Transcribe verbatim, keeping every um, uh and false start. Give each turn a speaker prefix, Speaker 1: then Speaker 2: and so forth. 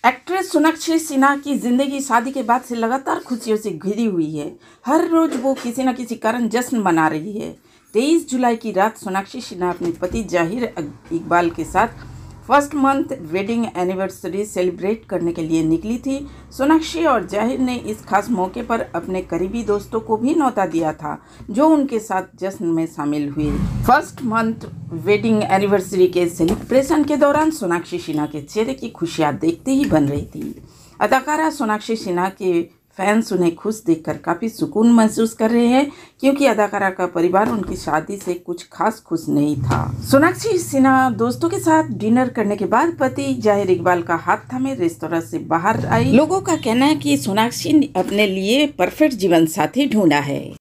Speaker 1: Actress Sonakshi Sinha की जिंदगी शादी के बाद से लगातार खुशियों से घिरी हुई है। हर रोज वो किसी न किसी कारण जश्न मना रही है। तेईस जुलाई की रात सोनाक्षी सिन्हा अपने पति जाहिर इकबाल के साथ first month wedding anniversary celebrate करने के लिए निकली थी। सोनाक्षी और जाहिर ने इस खास मौके पर अपने करीबी दोस्तों को भी न्योता दिया था, जो उनके साथ जश्न में शामिल हुए। फर्स्ट मंथ वेडिंग एनिवर्सरी के सेलिब्रेशन के दौरान सोनाक्षी सिन्हा के चेहरे की खुशियां देखते ही बन रही थी। अदाकारा सोनाक्षी सिन्हा के फैंस उन्हें खुश देखकर काफ़ी सुकून महसूस कर रहे हैं, क्योंकि अदाकारा का परिवार उनकी शादी से कुछ खास खुश नहीं था। सोनाक्षी सिन्हा दोस्तों के साथ डिनर करने के बाद पति जाहिर इकबाल का हाथ थामे रेस्तोरां से बाहर आई। लोगों का कहना है कि सोनाक्षी ने अपने लिए परफेक्ट जीवन साथी ढूंढा है।